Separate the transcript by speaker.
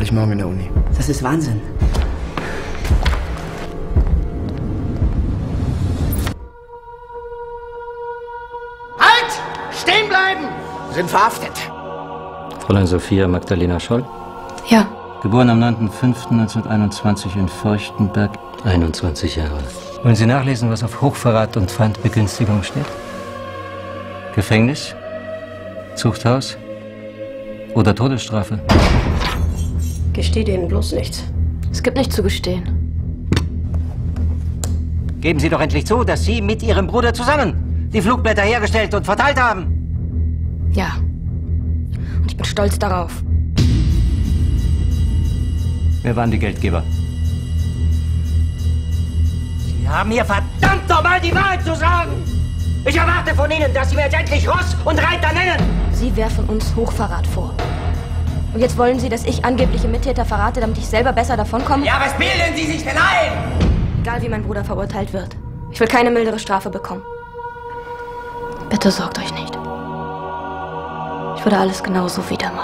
Speaker 1: falle ich morgen in der Uni.
Speaker 2: Das ist Wahnsinn.
Speaker 3: Halt! Stehen bleiben! Sie sind verhaftet.
Speaker 4: Fräulein Sophia Magdalena Scholl?
Speaker 5: Ja.
Speaker 4: Geboren am 9.05.1921 in Feuchtenberg, 21 Jahre. Wollen Sie nachlesen, was auf Hochverrat und Feindbegünstigung steht? Gefängnis? Zuchthaus? Oder Todesstrafe?
Speaker 5: Gesteh denen bloß nichts. Es gibt nichts zu gestehen.
Speaker 4: Geben Sie doch endlich zu, dass Sie mit Ihrem Bruder zusammen die Flugblätter hergestellt und verteilt haben.
Speaker 5: Ja. Und ich bin stolz darauf.
Speaker 4: Wer waren die Geldgeber? Sie haben mir verdammt nochmal die Wahrheit zu sagen! Ich erwarte von Ihnen, dass Sie mir jetzt endlich Ross und Reiter nennen!
Speaker 5: Sie werfen uns Hochverrat vor. Und jetzt wollen Sie, dass ich angebliche Mittäter verrate, damit ich selber besser davonkomme?
Speaker 3: Ja, was bilden Sie sich denn ein?
Speaker 5: Egal wie mein Bruder verurteilt wird. Ich will keine mildere Strafe bekommen. Bitte sorgt euch nicht. Ich würde alles genauso wieder machen.